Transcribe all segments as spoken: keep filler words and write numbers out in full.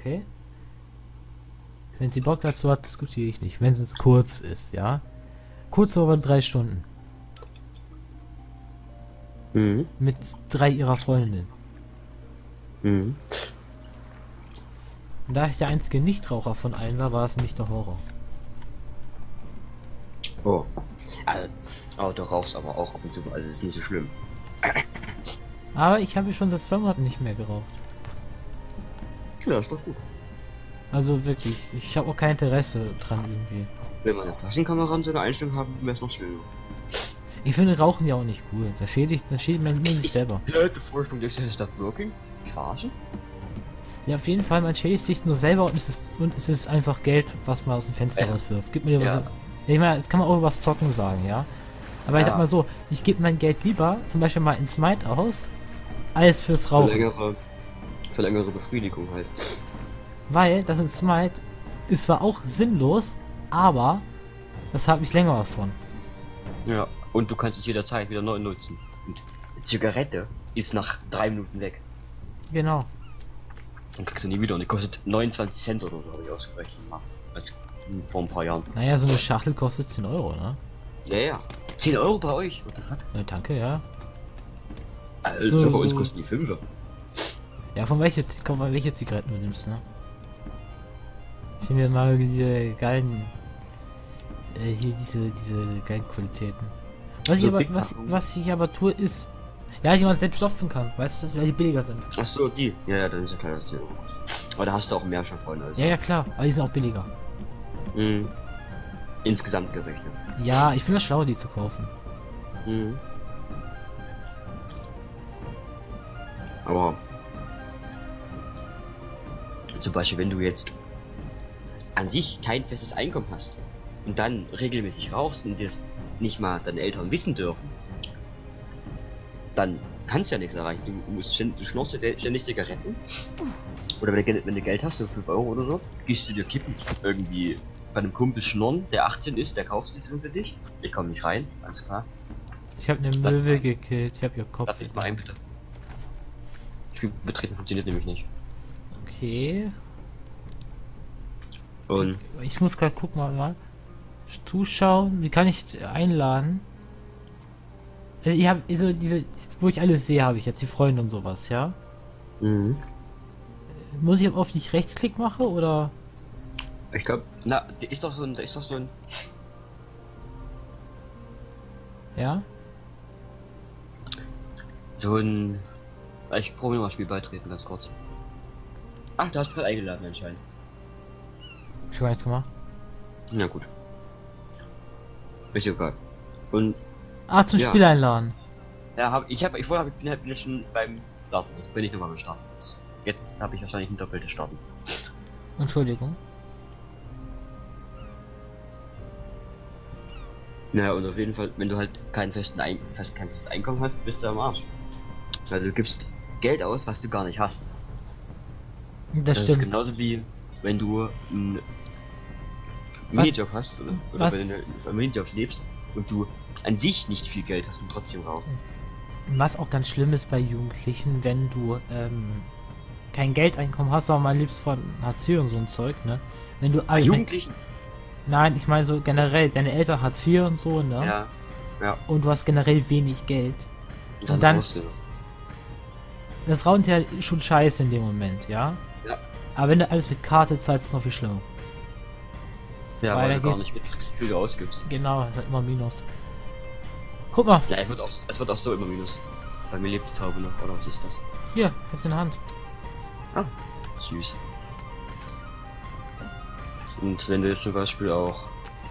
okay? Wenn sie Bock dazu hat, diskutiere ich nicht. Wenn es kurz ist, ja? Kurz über drei Stunden. Mhm. Mit drei ihrer Freundinnen. Mhm. Und da ich der einzige Nichtraucher von allen war, war es für mich der Horror. Oh. Also, oh, du rauchst aber auch ab und zu, also es ist nicht so schlimm. Aber ich habe schon seit zwei Monaten nicht mehr geraucht. Ja, ist doch gut. Also wirklich, ich habe auch kein Interesse dran irgendwie. Wenn man eine Taschenkamera in seiner Einstellung haben, wäre es noch schlimmer. Ich finde Rauchen ja auch nicht cool. Das schädigt, das schädigt man nur sich selber. Die Leute Forschung, denkst du, ist das working? Die verarschen? Ja, auf jeden Fall, man schädigt sich nur selber und es ist, und es ist einfach Geld, was man aus dem Fenster Ja. rauswirft. Gib mir dir Ja. was. Ich meine, das kann man auch über das Zocken sagen, ja. Aber ich Ja. sag mal so, ich gebe mein Geld lieber zum Beispiel mal in Smite aus, als fürs Für Rauchen. längere, für längere Befriedigung halt. Weil das in Smite ist zwar auch sinnlos, aber das habe ich länger davon. Ja. Und du kannst es jederzeit wieder neu nutzen. Und eine Zigarette ist nach drei Minuten weg. Genau. Dann kriegst du nie wieder und die kostet neunundzwanzig Cent oder so, habe ich ausgerechnet. Mal. Als vor ein paar Jahren. Naja, so eine Schachtel kostet zehn Euro, ne? Ja, ja. zehn Euro bei euch? What the fuck? Ja, danke, ja. Also So, bei uns so. kosten die fünfer. Ja, von welche, von welche Zigaretten du nimmst, ne? Ich nehme mir mal diese geilen, äh, hier diese, diese geilen Qualitäten. Was So ich aber, Big was, Packung. was ich aber tue, ist, ja, die man selbst stopfen kann, weißt du, weil die billiger sind. Achso, die. Ja, ja, dann ist ja klar, dass die Euro kostet. Aber da hast du auch mehr schon von. Also. Ja, ja, klar, aber die sind auch billiger. Mhm. Insgesamt gerechnet. Ja, ich finde das schlau, die zu kaufen. Mhm. Aber zum Beispiel, wenn du jetzt an sich kein festes Einkommen hast und dann regelmäßig rauchst und das nicht mal deine Eltern wissen dürfen, dann kannst du ja nichts erreichen. Du musst ständig, du schnorst dir ständig Zigaretten. Oder wenn du, wenn du Geld hast, so fünf Euro oder so, gehst du dir kippen. Irgendwie bei einem Kumpel schnorren, der achtzehn ist, der kauft sie für dich. Ich komme nicht rein, alles klar. Ich habe eine Möwe gekillt, ich habe ihr Kopf. Lass mich mal ein, bitte. Spiel betreten funktioniert nämlich nicht. Okay. Und Ich muss gerade gucken mal, mal. Zuschauen, wie kann ich einladen? Äh, Ich habe also diese, wo ich alles sehe, habe ich jetzt die Freunde und sowas, ja? mhm. Muss ich auf nicht Rechtsklick mache oder? Ich glaube, na, der ist doch so ein, der ist doch so ein. Ja? So ein. Ich probiere mal Spiel beitreten, ganz kurz. Ach, du hast gerade eingeladen anscheinend. Schon gar nichts gemacht. Na gut. Ist egal. Und Ah, zum Ja. Spiel einladen. ja, hab, ich habe, ich vorher hab, bin, bin ich schon beim Starten. Jetzt bin ich nochmal beim Starten. Jetzt habe ich wahrscheinlich ein doppeltes Starten. Entschuldigung. Naja, und auf jeden Fall, wenn du halt keinen festen Ein fest, kein festes Einkommen hast, bist du am Arsch. Weil du gibst Geld aus, was du gar nicht hast. Das, Das ist stimmt. genauso wie wenn du einen Was- Minijob hast oder, oder was- wenn du bei Minijobs lebst und du an sich nicht viel Geld hast und trotzdem rauchen. Was auch ganz schlimm ist bei Jugendlichen, wenn du ähm, kein Geldeinkommen hast, sondern mal lebst von Hartz vier und so ein Zeug, ne? Wenn du Bei also, Jugendlichen? nein, ich meine so generell, deine Eltern Hartz vier und so, ne? Ja. Ja. Und du hast generell wenig Geld. Und dann, Und dann- rauchst du noch. Das Rauchen ja schon scheiße in dem Moment, ja? Ja. Aber wenn du alles mit Karte zahlst, ist es noch viel schlimmer. Ja, Weil weil da du gar geht's- nicht mit viel ausgibst. Genau, das hat immer Minus. Guck mal, Ja, es wird, auch, es wird auch so immer minus. Bei mir lebt die Taube noch, oder was ist das? hier, hast du in der Hand. Ah, süß. Und wenn du jetzt zum Beispiel auch.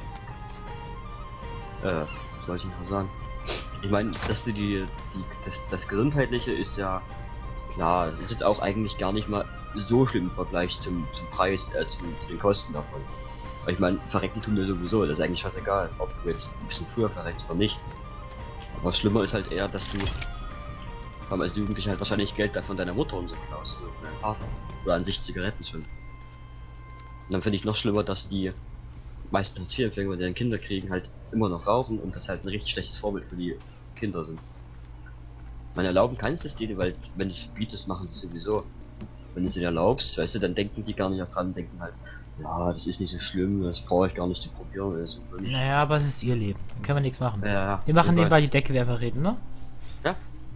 Äh, was soll ich noch sagen? Ich meine, dass du die, die das, das Gesundheitliche ist ja klar, das ist jetzt auch eigentlich gar nicht mal so schlimm im Vergleich zum, zum Preis, äh, zum, zu den Kosten davon. Weil ich meine, verrecken tun wir sowieso, das ist eigentlich fast egal, ob du jetzt ein bisschen früher verreckst oder nicht. Aber schlimmer ist halt eher, dass du vor allem als Jugendlicher halt wahrscheinlich Geld davon deiner Mutter und so klaust, oder von deinem Vater. Oder an sich Zigaretten schon. Und dann finde ich noch schlimmer, dass die meisten Hartz vier-Empfänger, die dann Kinder kriegen, halt immer noch rauchen und das halt ein richtig schlechtes Vorbild für die Kinder sind. Man erlauben kannst es denen, weil wenn du es bietest, machen sie es sowieso. wenn du es ihnen erlaubst, weißt du, dann denken die gar nicht erst dran, denken halt, ja, das ist nicht so schlimm, das brauche ich gar nicht zu probieren. Das ist wirklich... Naja, aber es ist ihr Leben. Da können wir nichts machen. Ja, ja. Wir machen Egal. nebenbei die Decke, während wir reden, ne? Ja.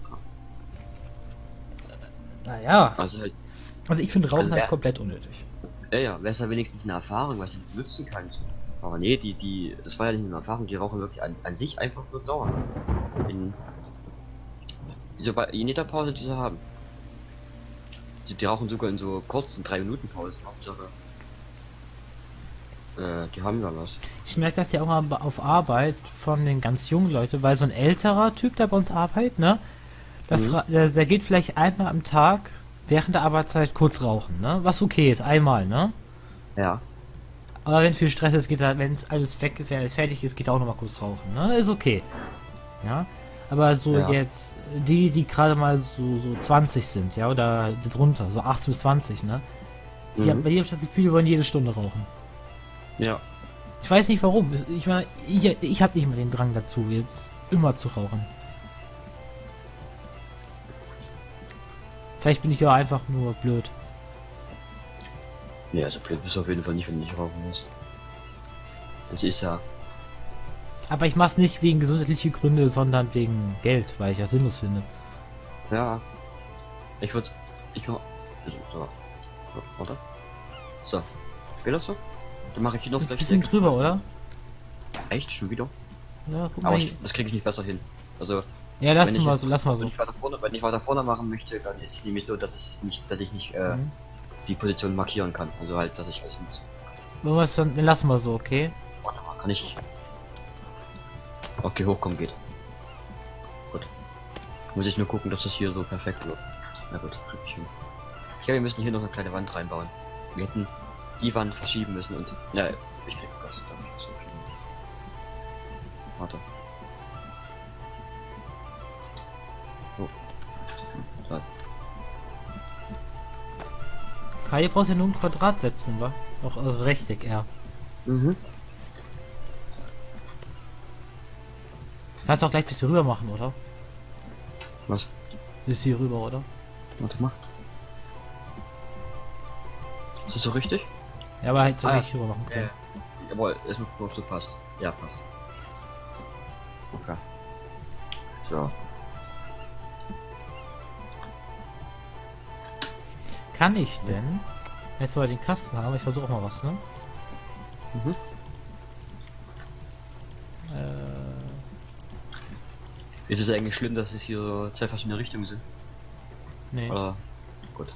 Naja. Also halt, Also ich finde Rauchen Also halt wer- komplett unnötig. ja, ja, wäre es ja wenigstens eine Erfahrung, was du das nutzen kannst. Aber nee, die, die, das war ja nicht eine Erfahrung, die rauchen wirklich an, an sich einfach nur dauerhaft. In, so bei, in jeder Pause, die sie haben. Die, die rauchen sogar in so kurzen drei Minuten Pausen, Hauptsache. Äh, die haben da was. Ich merke das ja auch mal auf Arbeit von den ganz jungen Leuten, weil so ein älterer Typ, der bei uns arbeitet, ne? Der, Mhm. fra- der, der geht vielleicht einmal am Tag während der Arbeitszeit kurz rauchen, ne? Was okay ist, einmal, ne? Ja. Aber wenn viel Stress ist, geht er, wenn es alles weg, wenn alles fertig ist, geht er auch noch mal kurz rauchen, ne? Ist okay. Ja. Aber so Ja. jetzt, die, die gerade mal so, so zwanzig sind, ja, oder drunter, so achtzehn bis zwanzig, ne? Ich hab, Mhm. bei dir habe ich das Gefühl, die wollen jede Stunde rauchen. Ja. Ich weiß nicht warum. Ich meine, ich, ich habe nicht mehr den Drang dazu, jetzt immer zu rauchen. Vielleicht bin ich ja einfach nur blöd. Nee, also blöd bist du auf jeden Fall nicht, wenn du nicht rauchen musst. Das ist ja. Aber ich mach's nicht wegen gesundheitlicher Gründe, sondern wegen Geld, weil ich das sinnlos finde. Ja. Ich würde. Ich mach. So. So, warte. So. Geht das so? Dann mache ich hier noch Ein gleich. bisschen Decke. drüber, oder? Echt? Schon wieder? Ja, guck Aber mal. ich, das kriege ich nicht besser hin. Also, Ja, lass wenn ich mal jetzt- so, lass mal wenn so. ich weiter vorne, wenn ich weiter vorne machen möchte, dann ist es nämlich so, dass es nicht, dass ich nicht äh, Mhm. die Position markieren kann. Also halt, dass ich alles muss. Wollen wir es dann, dann lassen wir so, okay? Warte mal, kann ich. Okay, hochkommen geht. Gut. Muss ich nur gucken, dass das hier so perfekt wird. Na gut, krieg ich hin. Ich glaube, wir müssen hier noch eine kleine Wand reinbauen. Wir hätten die Wand verschieben müssen und. Ja, ich krieg das, glaub ich, so schon. Warte. Oh. So. Kai, du brauchst ja nur ein Quadrat setzen, wa? Auch also Rechteck, ja. Mhm. Kannst auch gleich bis hier rüber machen, oder? Was? Bis hier rüber, oder? Warte mal. Ist das so richtig? Ja, aber halt so Ah, richtig rüber machen können. Äh, jawohl, es muss so passt. Ja, passt. Okay. So. Kann ich denn, jetzt wo wir den Kasten haben, ich versuche mal was, ne? Mhm. Äh, Ist es eigentlich schlimm, dass es hier so zwei verschiedene Richtungen sind? nee. Oder? Gut.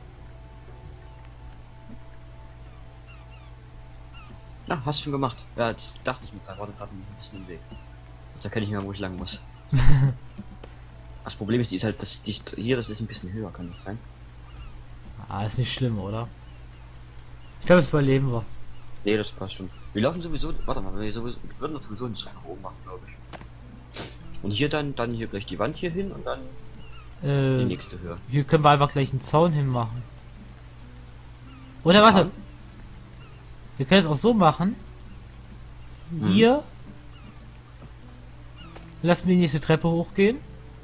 Ah, hast du schon gemacht. Ja, jetzt dachte ich mir, er war gerade ein bisschen im Weg. Jetzt erkenne ich nicht mehr, wo ich lang muss. Das Problem ist, die ist halt, das, die ist, hier, das ist ein bisschen höher, kann das sein? Ah, ist nicht schlimm, oder? Ich glaube, das überleben wir. Nee, das passt schon. Wir laufen sowieso, warte mal, wir, sowieso, wir würden das sowieso nicht nach oben machen, glaube ich. Und hier dann, dann hier gleich die Wand hier hin und dann die Äh, nächste Höhe. hier können wir einfach gleich einen Zaun hinmachen. Oder warte, Zaun? wir können es auch so machen. Hm. Hier. Lassen wir die nächste Treppe hochgehen.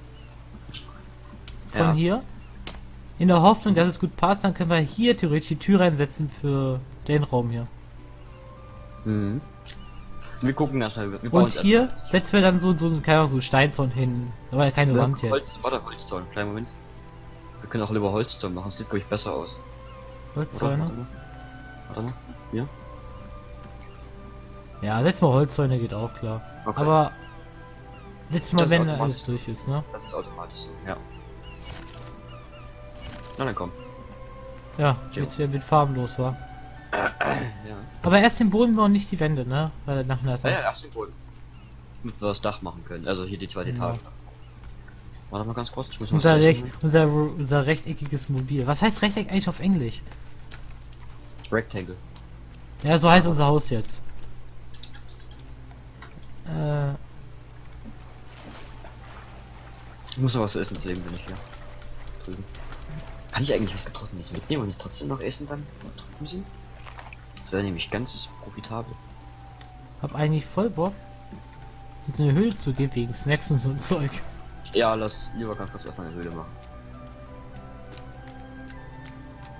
Von Ja. hier. In der Hoffnung, dass es gut passt, dann können wir hier theoretisch die Tür reinsetzen für den Raum hier. Mhm. Wir gucken erstmal. Wir Und hier setzen wir dann so, so, keine Ahnung, so einen Steinzaun hin. Aber ja keine Wand jetzt. Holz, warte, Holzzaun, kleinen Moment. Wir können auch lieber Holzzaun machen, das sieht glaube ich besser aus. Oder? Holzzäune? Warte mal. Warte mal. Ja? Ja, setzen wir Holzzäune, geht auch klar. Okay. Aber setzen wir, Das ist wenn automatisch. alles durch ist, ne? Das ist automatisch so, ja. Na dann komm. Ja, Jo. jetzt wieder mit farbenlos war. Ja. Aber erst den Boden und nicht die Wände, ne? Weil nachher ist Ja, ja, erst den Boden. Damit wir das Dach machen können. Also hier die zweite Genau. Etage. Warte mal ganz kurz, ich muss mal unser, was recht, trinken. unser, unser rechteckiges Mobil. Was heißt Rechteck eigentlich auf Englisch? Rectangle. Ja, so heißt unser Haus jetzt. Äh, Ich muss noch was zu essen, deswegen bin ich hier. Drüben. Kann ich eigentlich was Getrocknetes mitnehmen und es trotzdem noch essen dann? wenn wir drüben sind? Das wäre nämlich ganz profitabel. hab eigentlich voll Bock, in so eine Höhle zu gehen wegen Snacks und so ein Zeug. Ja, lass lieber ganz kurz erstmal eine Höhle machen.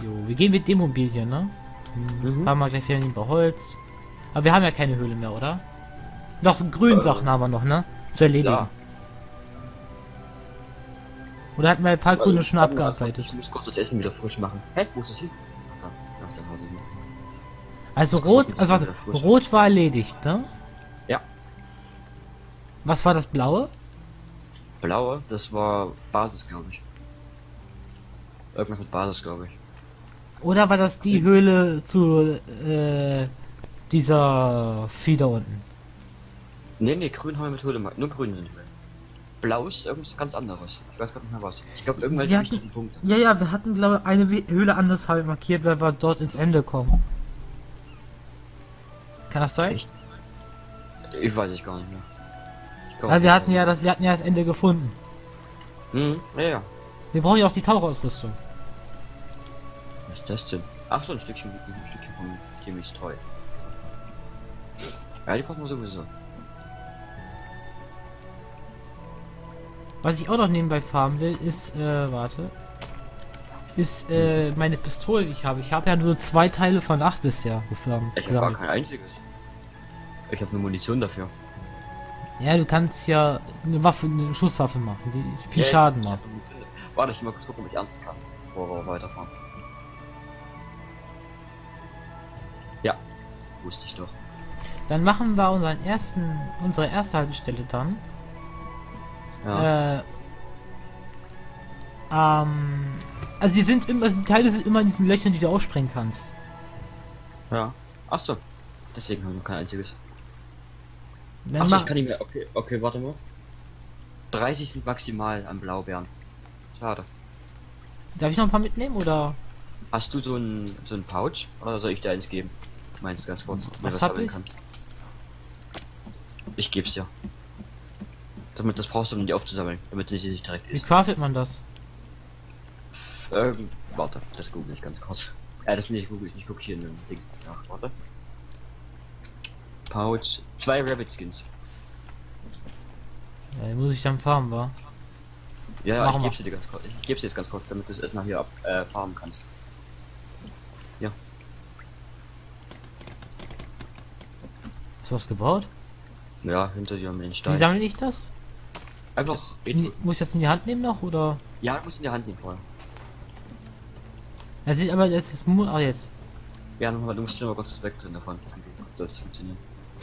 Jo, wir gehen mit dem Mobil hier, ne? Hm, Mhm. fahren wir gleich wieder in den Holz. Aber wir haben ja keine Höhle mehr, oder? Noch grünen Äh. Sachen haben wir noch, ne? Zu erledigen. Ja. Oder hatten wir ein paar grüne schon Warte mal, abgearbeitet? Ich muss kurz das Essen wieder frisch machen. Hä? Wo ist das hin? Ah, da ist der Hase hin. Also Das rot, ist also warte, wieder frisch. rot war erledigt, ne? Ja. Was war das blaue? Blaue, das war Basis, glaube ich. Irgendwas mit Basis, glaube ich. Oder war das die Höhle zu äh, dieser Vieh da unten? Ne, ne, grün haben wir mit Höhle gemacht. Nur grün sind wir. Blau ist irgendwas ganz anderes. Ich weiß gar nicht mehr was. Ich glaube, irgendwelche Wir hatten- wichtigen Punkte. Ja, ja, wir hatten glaube ich eine We- Höhle anders Farbe markiert, weil wir dort ins Ende kommen. Kann das sein? Echt? Ich weiß ich gar nicht mehr. Ich glaub, Weil wir hatten ja das, wir hatten ja das Ende gefunden. Hm, ja, ja. Wir brauchen ja auch die Taucherausrüstung. Was ist das denn? Ach so, ein Stückchen, ein Stückchen von Timmys Toy. Ja, die brauchen wir sowieso. Was ich auch noch nebenbei farmen will, ist, äh, warte. Ist, äh, meine Pistole, die ich habe. Ich habe ja nur zwei Teile von acht bisher gefarmt. Ich habe gar kein einziges. Ich habe eine Munition dafür. Ja, du kannst ja eine Waffe, eine Schusswaffe machen, die viel Ja, Schaden ich macht. hab eine Munition. Warte, ich mal kurz gucken, ob ich ernten kann, bevor wir weiterfahren. Ja, wusste ich doch. Dann machen wir unseren ersten, unsere erste Haltestelle dann. Ja. Äh, ähm, also die sind immer, also die Teile sind immer in diesen Löchern, die du aussprengen kannst. Ja. Ach so. Deswegen habe ich noch kein einziges. Dann Ach so, mach- ich kann nicht mehr. Okay, okay, warte mal. dreißig sind maximal an Blaubeeren. Schade. Darf ich noch ein paar mitnehmen oder? Hast du so ein so ein Pouch oder soll ich dir eins geben? Meinst du ganz kurz? ob du Was das hab sammeln ich? kannst? Ich geb's dir. Damit das brauchst du, um die aufzusammeln, damit sie nicht direkt Wie ist. craftet man das? Ähm, warte, das google ich ganz kurz. Äh, das nicht google ich, ich gucke hier in den Dings nach. Warte. Pouch, zwei Rabbit Skins. Ja, den muss ich dann farmen, wa? Ja, ja, Machen ich wir. geb's dir ganz kurz. Ich geb's dir jetzt ganz kurz, damit du es erstmal hier ab, äh, farmen kannst. Hast du was gebaut? Ja, hinter dir mit den Wie Steinen. sammle ich das? Einfach. In, muss ich das in die Hand nehmen noch oder? Ja, du musst in die Hand nehmen vorher. Das sieht aber das ist mu- ah jetzt. Ja, nochmal, du musst schon mal kurz das wegdrehen davon. Dann sollte es funktionieren.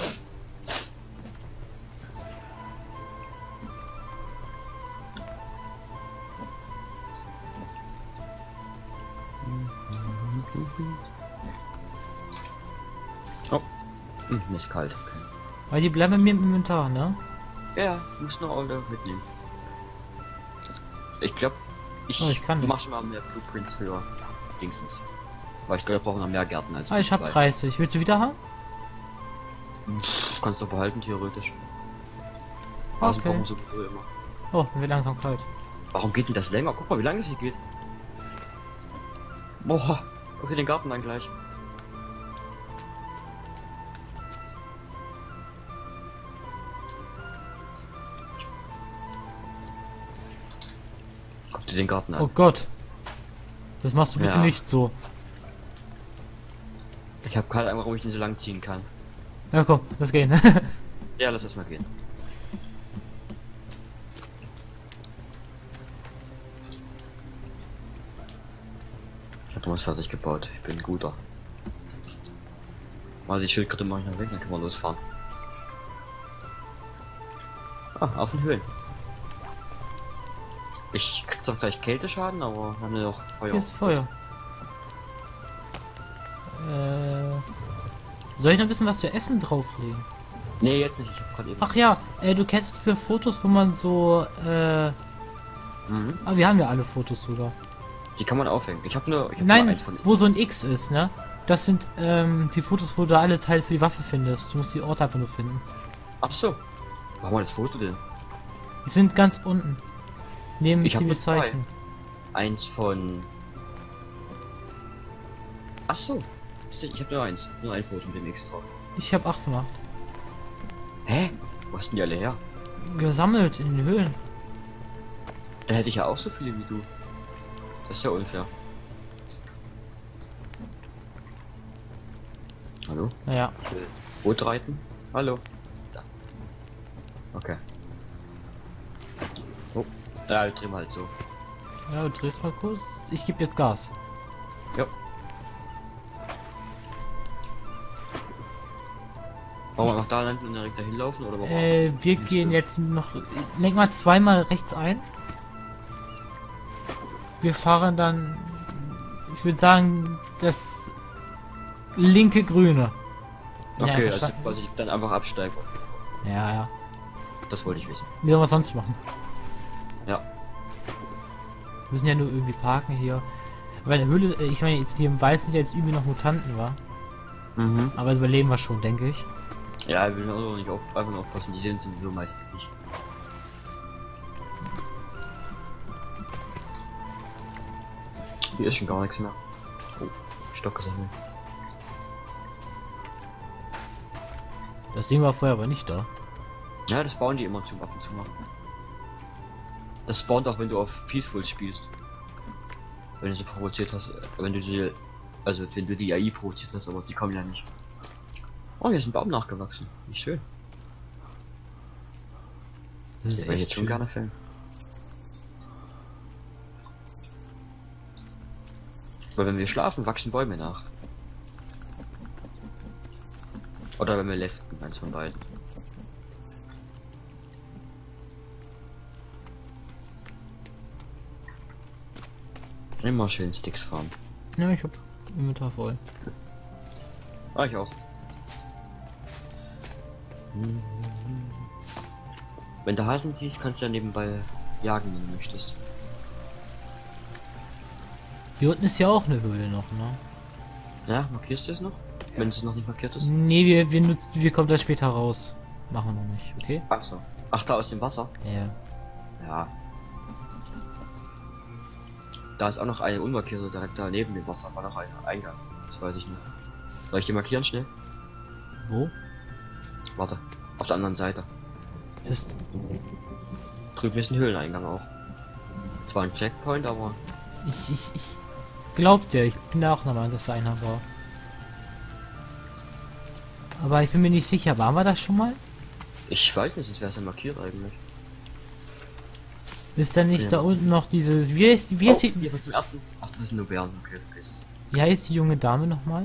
Oh. Hm, mir ist kalt. Okay. Weil die bleiben bei mir im Inventar, ne? Ja, ja, du musst nur alle mitnehmen. Ich glaube, ich, Oh, ich kann nicht. mach schon mal mehr Blueprints für Dingsens. Weil ich glaube, wir brauchen noch mehr Gärten als Ah, ich hab zwei. dreißig. Willst du wieder haben? Pff, kannst du behalten, theoretisch. Okay. Rasen brauchen wir sowieso immer. Oh, mir wird langsam kalt. Warum geht denn das länger? Guck mal, wie lange das hier geht. Boah, guck dir den Garten an gleich. Guck dir den Garten an. Oh Gott. Das machst du bitte Ja. nicht so. Ich habe keine Ahnung, warum ich den so lang ziehen kann. Ja komm, das gehen. Ja, lass es mal gehen. Ich habe was fertig gebaut. Ich bin ein guter. Mal die Schildkröte mache ich noch weg, dann können wir losfahren. Ah, auf den Höhlen. Ich krieg zwar gleich Kälteschaden, aber wir haben ja noch Feuer. Hier ist Feuer. Äh, soll ich noch ein bisschen was zu essen drauflegen? Nee, jetzt nicht. Ich hab gerade eben. Ach ja, äh, du kennst diese Fotos, wo man so, äh, Mhm. ah, wir haben ja alle Fotos sogar. Die kann man aufhängen. Ich habe nur, ich hab nur Nein, eins von. wo so ein X ist, ne? Das sind, ähm, die Fotos, wo du alle Teile für die Waffe findest. Du musst die Orte einfach nur finden. Ach so. Warum war das Foto denn? Die sind ganz unten. Neben Ich hab dem nur zwei. Zeichen. Eins von. Ach so. Ich habe nur eins. Nur ein Foto mit dem X drauf. Ich habe acht von acht. Hä? Wo hast denn die alle her? Gesammelt in den Höhlen. Da hätte ich ja auch so viele wie du. Das ist ja unfair. Hallo? Naja. Ich will Boot reiten. Hallo. Da. Okay. Oh. Ja, wir drehen halt so. Ja, du drehst mal kurz. Ich gebe jetzt Gas. Ja. Wollen wir noch da landen und direkt dahin laufen oder warum? Äh, wir gehen jetzt noch. Lenk mal zweimal rechts ein. Wir fahren dann. Ich würde sagen, das linke Grüne. Okay, Ja, also quasi dann einfach absteigen. ja, ja. Das wollte ich wissen. Wie sollen wir sonst machen? Ja. Wir müssen ja nur irgendwie parken hier. Weil in der Höhle, ich meine, jetzt hier im Weiß sind ja jetzt irgendwie noch Mutanten, war. Mhm. Aber das überleben wir schon, denke ich. Ja, ich will auch nicht auf, einfach nur aufpassen, die sehen sowieso meistens nicht. Hier ist schon gar nichts mehr. Oh, Stock gesammelt. Das Ding war vorher aber nicht da. Ja, das bauen die immer zum ab und zu machen. Das spawnt auch, wenn du auf Peaceful spielst. Wenn du sie provoziert hast, wenn du sie, also wenn du die A I provoziert hast, aber die kommen ja nicht. Oh, hier ist ein Baum nachgewachsen. Wie schön. Das Das ist würde ich echt jetzt schon schön. gerne fällen. Weil wenn wir schlafen, wachsen Bäume nach. Oder wenn wir leften, eins von beiden. Immer schön Sticks farmen. Ja, ich hab Inventar voll. Ah, ich auch. Wenn du Hasen siehst, kannst du ja nebenbei jagen, wenn du möchtest. Hier unten ist ja auch eine Höhle noch, ne? Ja, markierst du es noch? Wenn es noch nicht markiert ist? Nee, wir, wir, nutzen, wir kommen da später raus. Machen wir noch nicht, okay? Ach so. Ach, da aus dem Wasser? Ja. Ja. Da ist auch noch eine unmarkierte direkt da neben dem Wasser. War noch ein Eingang. Das weiß ich nicht. Soll ich die markieren schnell? Wo? Warte. Auf der anderen Seite. Das ist, Drüben ist ein Höhleneingang auch. Zwar ein Checkpoint, aber. ich, ich, ich glaub dir, ich bin da auch nochmal, dass da einer war. Aber ich bin mir nicht sicher, waren wir das schon mal? Ich weiß nicht, sonst wäre es ja markiert eigentlich. Ist da nicht Ja. da unten noch dieses. Wie heißt, wie heißt, Oh, die, hier was zum ersten. Ach, das sind nur Bären. Okay, okay. wie heißt die junge Dame nochmal?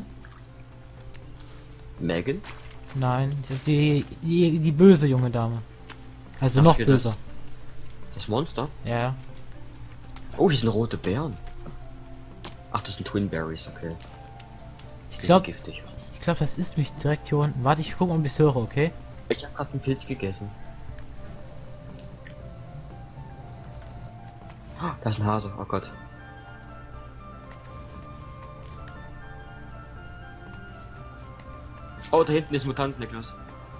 Megan? Nein, die, die, die böse junge Dame. Also Ach, noch hier böser. Das, das Monster? Ja. Oh, hier sind rote Bären. Ach, das sind Twin Berries, okay. Ich Die glaube, sind giftig. ich glaube, das ist mich direkt hier unten. Warte, ich guck mal, ob ich höre, okay? Ich habe gerade einen Pilz gegessen. Ah, da ist ein Hase, oh Gott. Oh, da hinten ist ein Mutant, Niklas.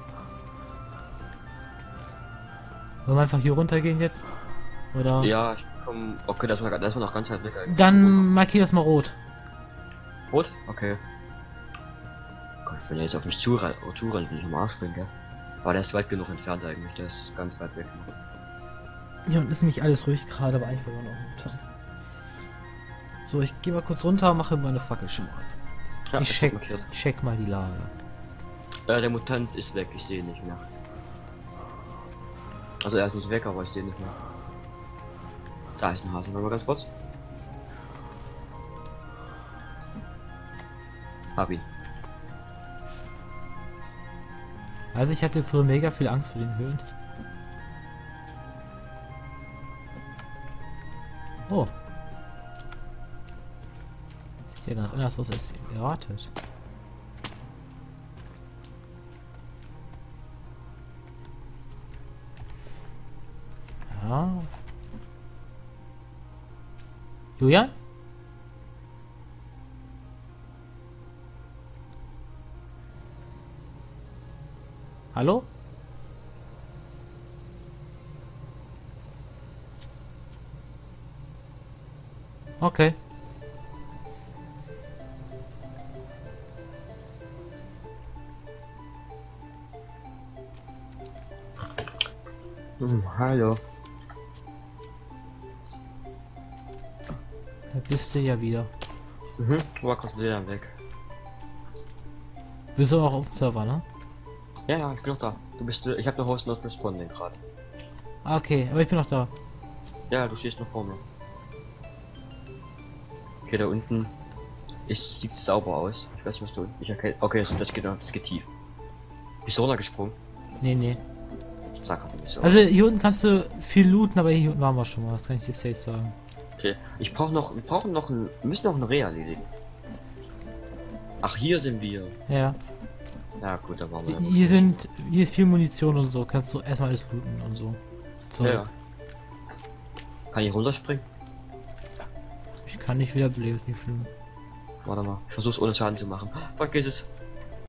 Wollen wir einfach hier runtergehen jetzt? Oder? Ja, ich komm. Okay, das war, das war noch ganz weit weg eigentlich. Dann markier das mal rot. Rot? Okay. Gott, wenn er jetzt auf mich zurennt, oh, zurennt, will ich am Arsch springen, gell? Aber der ist weit genug entfernt eigentlich, der ist ganz weit weg. Hier unten ist nämlich alles ruhig gerade, aber eigentlich war noch ein Mutant. So, ich gehe mal kurz runter, mache meine Fackel schon mal. Ja, ich ist check, markiert. check mal die Lage. Äh, der Mutant ist weg, ich sehe ihn nicht mehr. Also er ist nicht weg, aber ich sehe ihn nicht mehr. Da ist ein Hase, mal ganz kurz. Hab ihn. Also ich hatte früher mega viel Angst vor den Höhlen. Oh. Sieht ja ganz anders aus als erwartet. Ja. Julian? Hallo? Okay. Hm, hallo. Da bist du ja wieder. Mhm, war kurz wieder weg. Bist du auch auf dem Server, ne? Ja, ja, ich bin noch da. Du bist, äh, ich habe eine Host Not Responding gerade. Ah, okay, aber ich bin noch da. Ja, du stehst noch vor mir. Okay, da unten ist, sieht sauber aus. Ich weiß nicht, was da unten. Ich erkenne. Okay, das, das geht, das geht tief. Bist du runtergesprungen? Nee, nee. Sag aber nicht so. Also hier unten kannst du viel looten, aber hier unten waren wir schon mal. Das kann ich dir safe sagen. Okay, ich brauche noch, wir brauchen noch ein, wir müssen noch ein Reh erledigen. Ach, hier sind wir. Ja. Ja, gut, da waren wir. Hier, hier sind, hier ist viel Munition und so. Kannst du erstmal alles looten und so. So. Ja, ja. Kann ich runterspringen? Ich kann nicht wiederbeleben, ist nicht schlimm. Warte mal, ich versuch's ohne Schaden zu machen. Vergiss es.